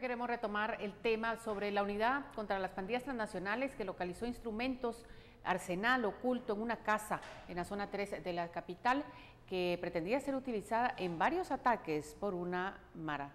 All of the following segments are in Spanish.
queremos retomar el tema sobre la unidad contra las pandillas transnacionales que localizó instrumentos, arsenal oculto en una casa en la zona 3 de la capital que pretendía ser utilizada en varios ataques por una mara.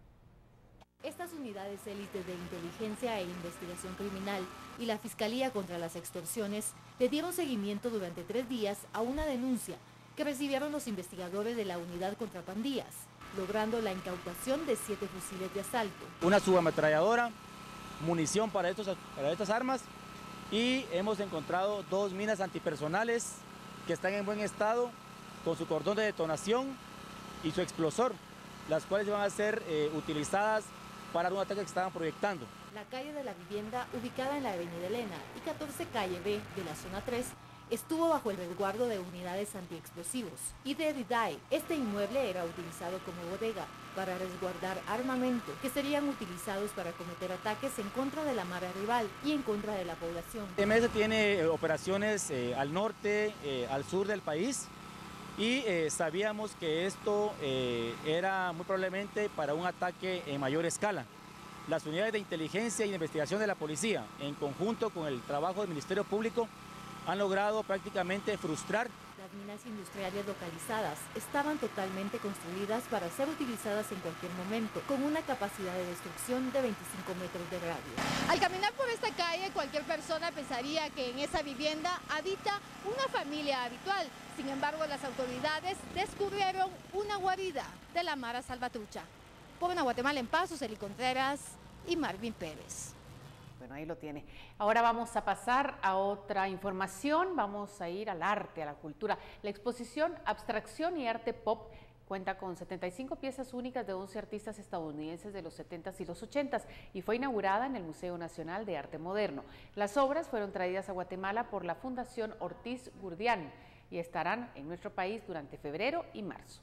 Estas unidades élites de inteligencia e investigación criminal y la Fiscalía contra las Extorsiones le dieron seguimiento durante 3 días a una denuncia que recibieron los investigadores de la Unidad contra Pandillas, logrando la incautación de 7 fusiles de asalto, una subametralladora, munición para estas armas, y hemos encontrado 2 minas antipersonales que están en buen estado con su cordón de detonación y su explosor, las cuales van a ser utilizadas para un ataque que estaban proyectando. La calle de la vivienda, ubicada en la avenida Elena y 14 calle B de la zona 3, estuvo bajo el resguardo de unidades antiexplosivos y de DIDAE. Este inmueble era utilizado como bodega para resguardar armamento que serían utilizados para cometer ataques en contra de la mara rival y en contra de la población. MS tiene operaciones al norte, al sur del país, y sabíamos que esto era muy probablemente para un ataque en mayor escala. Las unidades de inteligencia y de investigación de la policía, en conjunto con el trabajo del Ministerio Público, han logrado prácticamente frustrar. Las minas industriales localizadas estaban totalmente construidas para ser utilizadas en cualquier momento, con una capacidad de destrucción de 25 metros de radio. Al caminar por esta calle, cualquier persona pensaría que en esa vivienda habita una familia habitual. Sin embargo, las autoridades descubrieron una guarida de la mara salvatrucha. Por Guatemala en Paz, Suseli Contreras y Marvin Pérez. Bueno, ahí lo tiene. Ahora vamos a pasar a otra información, vamos a ir al arte, a la cultura. La exposición Abstracción y Arte Pop cuenta con 75 piezas únicas de 11 artistas estadounidenses de los 70s y los 80s y fue inaugurada en el Museo Nacional de Arte Moderno. Las obras fueron traídas a Guatemala por la Fundación Ortiz Gurdián y estarán en nuestro país durante febrero y marzo.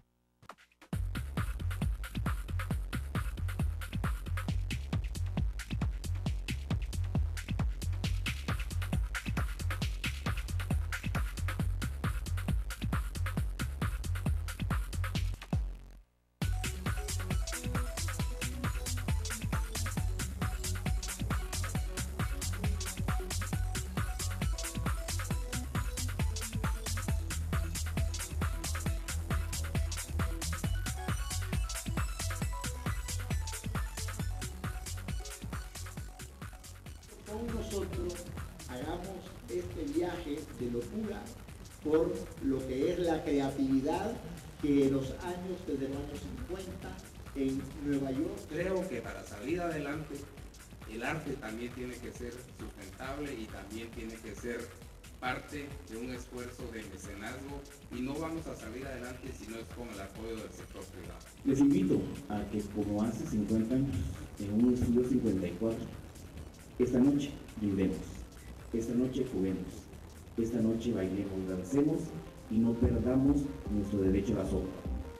Con nosotros hagamos este viaje de locura por lo que es la creatividad que en los años, desde los años 50 en Nueva York. Creo que para salir adelante el arte también tiene que ser sustentable y también tiene que ser parte de un esfuerzo de mecenazgo, y no vamos a salir adelante si no es con el apoyo del sector privado. Les invito a que, como hace 50 años, en un estudio 54, esta noche brindemos, esta noche juguemos, esta noche bailemos, dancemos y no perdamos nuestro derecho a la sombra.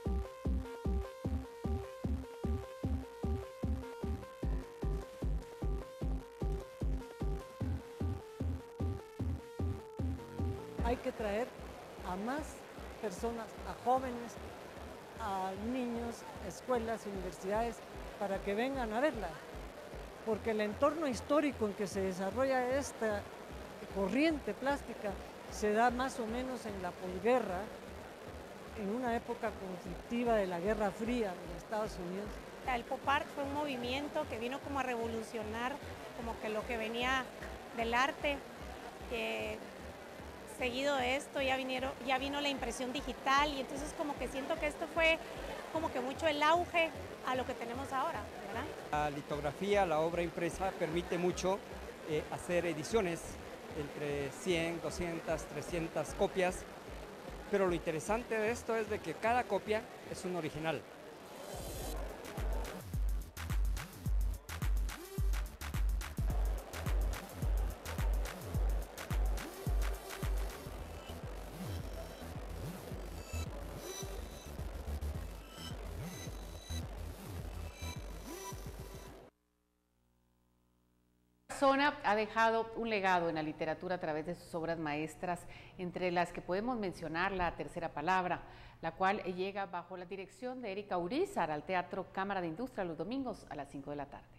Hay que traer a más personas, a jóvenes, a niños, escuelas, universidades, para que vengan a verla. Porque el entorno histórico en que se desarrolla esta corriente plástica se da más o menos en la posguerra, en una época conflictiva de la Guerra Fría en Estados Unidos. El pop art fue un movimiento que vino como a revolucionar como que lo que venía del arte. Seguido de esto ya vino la impresión digital, y entonces como que siento que esto fue como que mucho el auge a lo que tenemos ahora, ¿verdad? La litografía, la obra impresa, permite mucho hacer ediciones entre 100, 200, 300 copias, pero lo interesante de esto es de que cada copia es un original. Casona ha dejado un legado en la literatura a través de sus obras maestras, entre las que podemos mencionar La tercera palabra, la cual llega bajo la dirección de Erika Urízar al Teatro Cámara de Industria los domingos a las 5 de la tarde.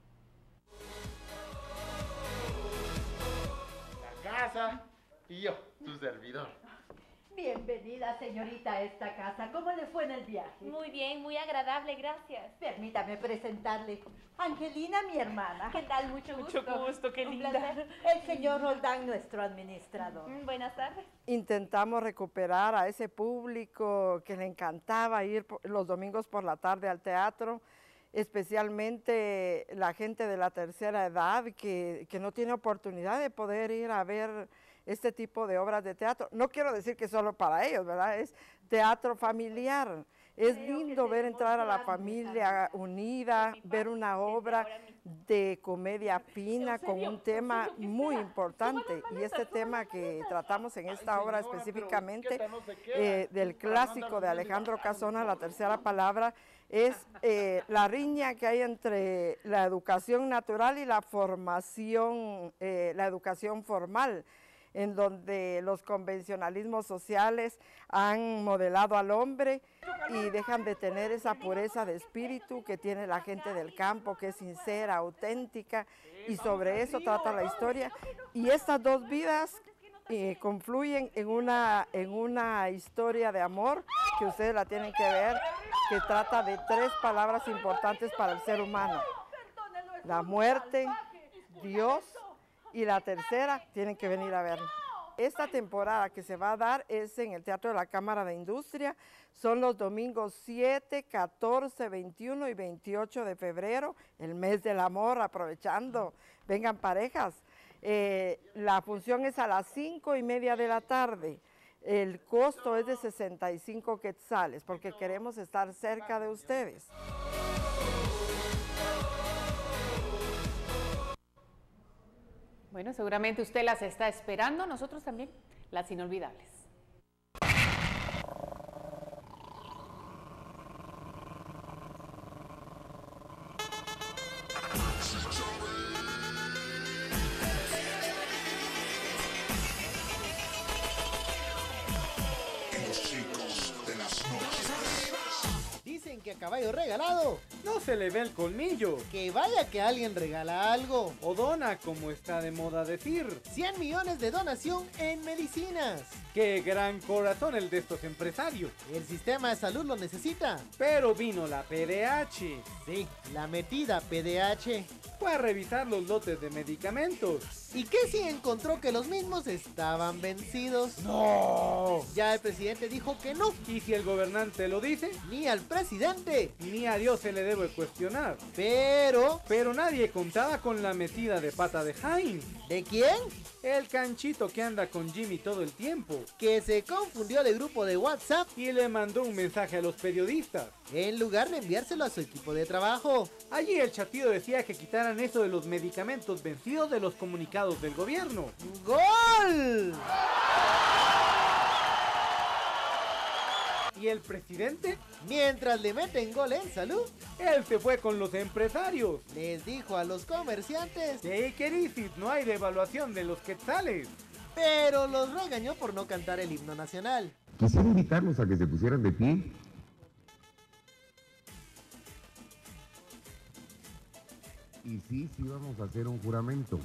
La casa y yo, tu servidor. Bienvenida, señorita, a esta casa. ¿Cómo le fue en el viaje? Muy bien, muy agradable, gracias. Permítame presentarle. Angelina, mi hermana. ¿Qué tal? Mucho gusto. Mucho gusto, qué linda. El señor Roldán, nuestro administrador. Buenas tardes. Intentamos recuperar a ese público que le encantaba ir los domingos por la tarde al teatro, especialmente la gente de la tercera edad que no tiene oportunidad de poder ir a ver este tipo de obras de teatro. No quiero decir que solo para ellos, ¿verdad? Es teatro familiar. Es lindo ver entrar a la familia unida, ver una obra de comedia fina con un tema muy importante. Y este tema que tratamos en esta obra específicamente, del clásico de Alejandro Casona, La tercera palabra, es la riña que hay entre la educación natural y la formación, la educación formal, en donde los convencionalismos sociales han modelado al hombre y dejan de tener esa pureza de espíritu que tiene la gente del campo, que es sincera, auténtica, y sobre eso trata la historia. Y estas dos vidas confluyen en una historia de amor que ustedes la tienen que ver, que trata de 3 palabras importantes para el ser humano: la muerte, Dios, y la tercera tienen que venir a verla. Esta temporada que se va a dar es en el Teatro de la Cámara de Industria. Son los domingos 7, 14, 21 y 28 de febrero, el mes del amor, aprovechando. Vengan parejas. La función es a las 5:30 de la tarde. El costo es de 65 quetzales, porque queremos estar cerca de ustedes. Bueno, seguramente usted las está esperando, nosotros también, las inolvidables. Dicen que a caballo regalado no se le ve el colmillo. Que vaya que alguien regala algo. O dona, como está de moda decir. 100 millones de donación en medicinas. ¡Qué gran corazón el de estos empresarios! El sistema de salud lo necesita. Pero vino la PDH. Sí, la metida PDH. Fue a revisar los lotes de medicamentos. ¿Y qué si encontró que los mismos estaban vencidos? ¡No! Ya el presidente dijo que no. ¿Y si el gobernante lo dice? Ni al presidente. Ni a Dios se le debe cuestionar. Pero nadie contaba con la metida de pata de Jaime. ¿De quién? El canchito que anda con Jimmy todo el tiempo. Que se confundió de grupo de WhatsApp y le mandó un mensaje a los periodistas, en lugar de enviárselo a su equipo de trabajo. Allí el chatío decía que quitaran eso de los medicamentos vencidos de los comunicados del gobierno. ¡Gol! ¿Y el presidente? Mientras le meten gol en salud, él se fue con los empresarios. Les dijo a los comerciantes: take it easy, no hay devaluación de los quetzales. Pero los regañó por no cantar el himno nacional. Quisiera invitarlos a que se pusieran de pie. Y sí vamos a hacer un juramento.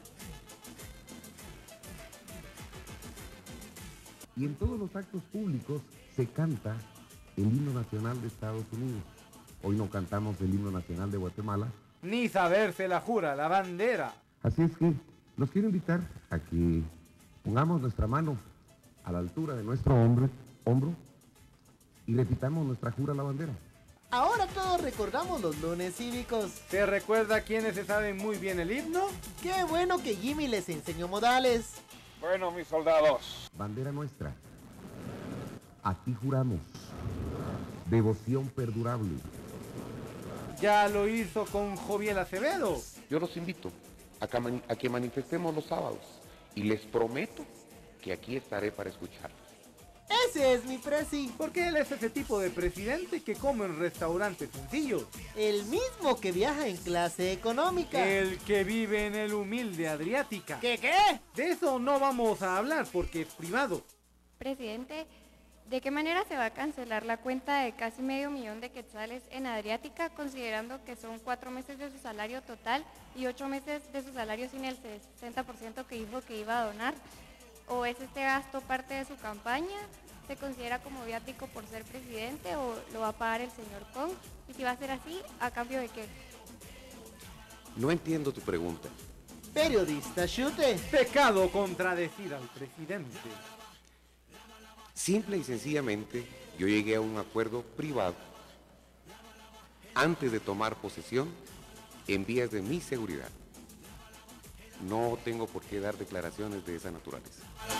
Y en todos los actos públicos se canta el himno nacional de Estados Unidos. Hoy no cantamos el himno nacional de Guatemala. Ni saberse la jura, la bandera. Así es que los quiero invitar a que pongamos nuestra mano a la altura de nuestro hombro y repitamos nuestra jura a la bandera. Ahora todos recordamos los lunes cívicos. ¿Se recuerda quiénes se saben muy bien el himno? ¡Qué bueno que Jimmy les enseñó modales! Bueno, mis soldados. Bandera nuestra. Aquí juramos. Devoción perdurable. Ya lo hizo con Joviel Acevedo. Yo los invito a que manifestemos los sábados y les prometo que aquí estaré para escucharlos. Ese es mi presi. Porque él es ese tipo de presidente que come en restaurantes sencillos. El mismo que viaja en clase económica. El que vive en el humilde Adriática. ¿Qué? De eso no vamos a hablar porque es privado. Presidente, ¿de qué manera se va a cancelar la cuenta de casi $500,000 de quetzales en Adriática, considerando que son 4 meses de su salario total y 8 meses de su salario sin el 60% que dijo que iba a donar? ¿O es este gasto parte de su campaña? ¿Se considera como viático por ser presidente o lo va a pagar el señor Kong? Y si va a ser así, ¿a cambio de qué? No entiendo tu pregunta. Periodista chute. Pecado contradecir al presidente. Simple y sencillamente, yo llegué a un acuerdo privado antes de tomar posesión en vías de mi seguridad. No tengo por qué dar declaraciones de esa naturaleza.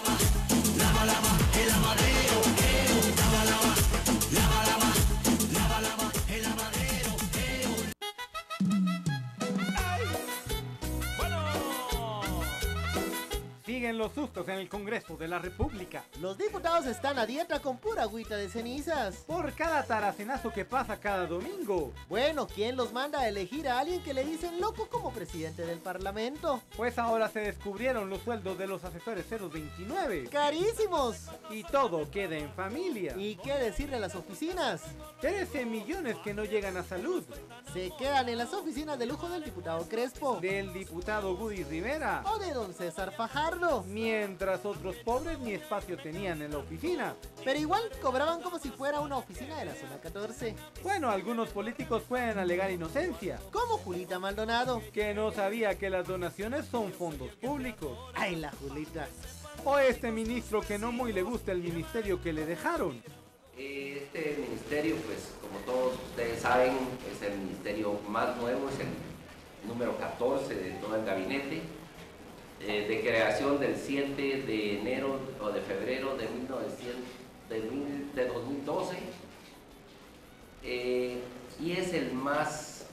Siguen los sustos en el Congreso de la República. Los diputados están a dieta con pura agüita de cenizas. Por cada taracenazo que pasa cada domingo. Bueno, ¿quién los manda a elegir a alguien que le dicen loco como presidente del Parlamento? Pues ahora se descubrieron los sueldos de los asesores 029. ¡Carísimos! Y todo queda en familia. ¿Y qué decirle a las oficinas? 13 millones que no llegan a salud. Se quedan en las oficinas de lujo del diputado Crespo. Del diputado Woody Rivera. O de don César Fajardo. Mientras otros pobres ni espacio tenían en la oficina. Pero igual cobraban como si fuera una oficina de la zona 14. Bueno, algunos políticos pueden alegar inocencia. Como Julita Maldonado. Que no sabía que las donaciones son fondos públicos. ¡Ay, la Julita! O este ministro que no muy le gusta el ministerio que le dejaron. Este ministerio, pues como todos ustedes saben, es el ministerio más nuevo, es el número 14 de todo el gabinete, de creación del 7 de enero o de febrero de 2012, y es el más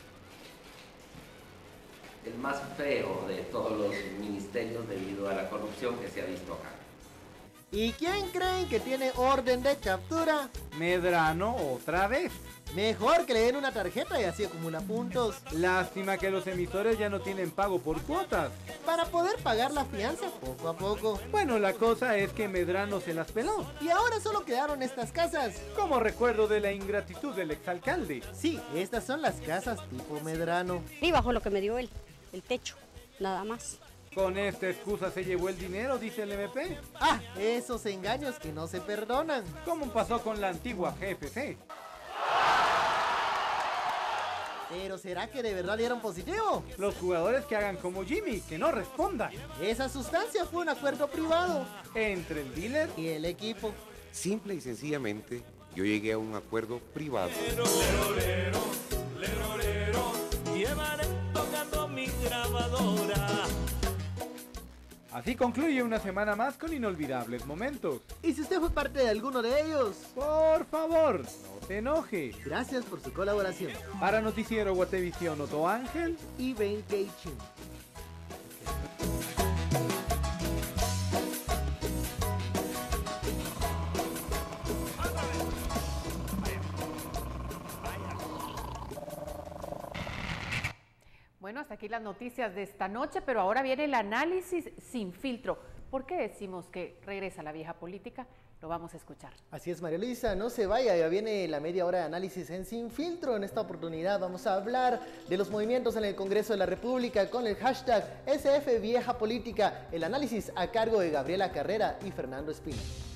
feo de todos los ministerios debido a la corrupción que se ha visto acá. ¿Y quién creen que tiene orden de captura? Medrano otra vez. Mejor que le den una tarjeta y así acumula puntos. Lástima que los emisores ya no tienen pago por cuotas. Para poder pagar la fianza poco a poco. Bueno, la cosa es que Medrano se las peló. Y ahora solo quedaron estas casas. Como recuerdo de la ingratitud del exalcalde. Sí, estas son las casas tipo Medrano. Y bajo lo que me dio el techo, nada más. Con esta excusa se llevó el dinero, dice el MP. Ah, esos engaños que no se perdonan. Como pasó con la antigua GFC. ¿Pero será que de verdad dieron positivo? Los jugadores que hagan como Jimmy, que no respondan. Esa sustancia fue un acuerdo privado. Entre el dealer y el equipo. Simple y sencillamente, yo llegué a un acuerdo privado. Llevaré tocando mi grabadora. Así concluye una semana más con inolvidables momentos. Y si usted fue parte de alguno de ellos, por favor, no se enoje. Gracias por su colaboración. Para Noticiero Guatevisión, Otto Ángel y Ben Keichin. Bueno, hasta aquí las noticias de esta noche, pero ahora viene el análisis sin filtro. ¿Por qué decimos que regresa la vieja política? Lo vamos a escuchar. Así es, María Luisa, no se vaya, ya viene la media hora de análisis en Sin Filtro. En esta oportunidad vamos a hablar de los movimientos en el Congreso de la República con el hashtag SF Vieja Política, el análisis a cargo de Gabriela Carrera y Fernando Espina.